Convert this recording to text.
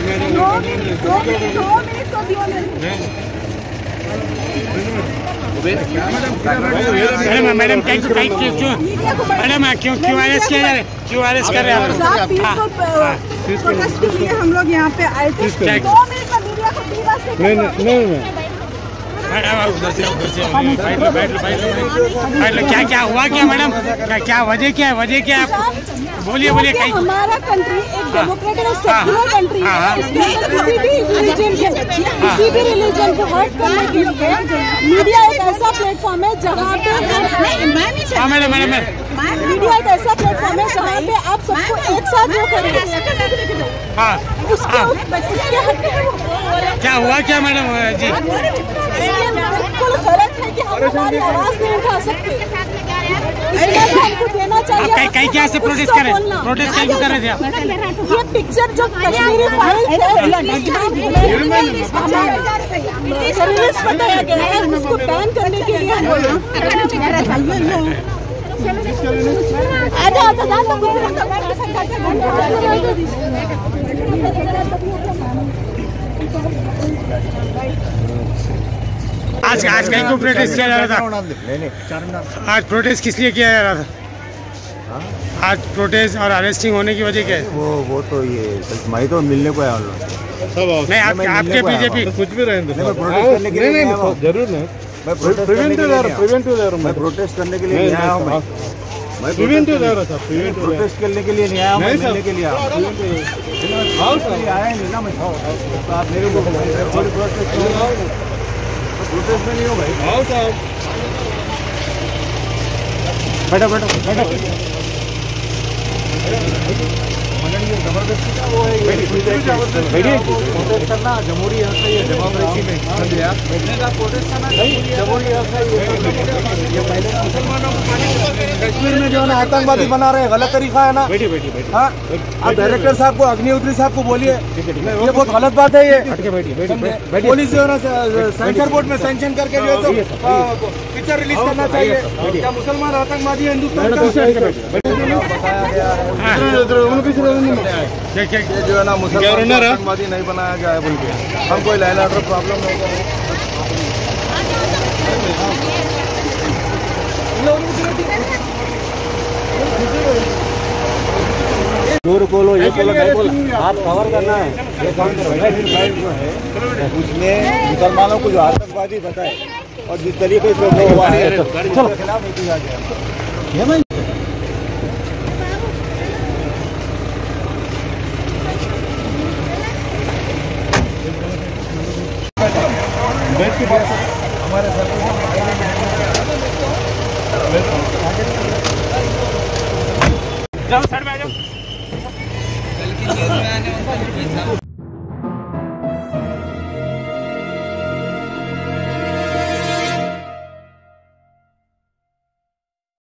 Madam क्यों arrest किया जा रहा है? क्यों अरेस्ट कर रहे हैं प्रोटेस्ट के लिए हम लोग यहाँ पे आए थे। 2 मिनट में मीडिया को क्या हुआ क्या मैडम? क्या वजह क्या है? आप बोलिए कहीं। हमारा कंट्री एक डेमोक्रेटिक और सेक्युलर कंट्री है। किसी भी रिलीजन को हर्ट करने के लिए मीडिया एक ऐसा प्लेटफॉर्म है जहाँ पे मीडिया एक ऐसा प्लेटफॉर्म है जहाँ पे आप सबको एक साथ वो करेंगे। क्या हुआ क्या मैडम जी? बिल्कुल गलत है कि हम हमारी आवाज नहीं उठा सकते। हमको देना चाहिए। कहीं क्या से प्रोटेस्ट कर रहे थे? ये पिक्चर जो कश्मीरी फाइल्स है टेररिस्ट बताया गया है, उसको बैन करने के लिए आज कहीं को प्रोटेस्ट किया जा रहा था? आज प्रोटेस्ट किस लिए किया जा रहा था? आज प्रोटेस्ट और अरेस्टिंग होने की वजह क्या है? वो तो ये मैं तो मिलने को आया हूँ। नहीं आपके बीजेपी कुछ भी रहेंगे जरूर नहीं। मैं प्रोटेस्ट करने के लिए नहीं आया हूँ। मैं प्रिवेंटिव जा रहा था। प्रोटेस्ट करने के लिए नहीं आया, मैं मिलने के लिए आया नहीं ना। मैं आप मेरे को प्रोटेस्ट में नहीं हो भाई। आओ साहब बैठो जबरदस्ती का वो है। प्रोटेस्ट करना जमहूरी हक है, ये डेमोक्रेसी में बैठने का प्रोटेस्ट करना जमहूरी हक है। ये पहले मुसलमानों को कश्मीर में जो है ना आतंकवादी बना रहे हैं, गलत तरीका है ना। हाँ आप डायरेक्टर साहब को, अग्निहोत्री साहब को बोलिए, ये बहुत गलत बात है। ये पुलिस जो है ना सेंसर बोर्ड में सेंक्शन करके जो है तो पिक्चर रिलीज करना चाहिए। क्या मुसलमान आतंकवादी है हिंदुस्तान का? जो है ना मुसलमान आतंकवादी नहीं बनाया गया है बोल के हम कोई लाइन ऑर्डर प्रॉब्लम नहीं कर रहे। दूर बोलो, ये बोलो, नहीं बोलो, आप कवर करना है। ये काम करो उसमें मुसलमानों को जो आतंकवादी बताए और जिस तरीके से वो हुआ है चलो खिलाफ नहीं किया गया। हमारे सर जाओ सर में जाओ।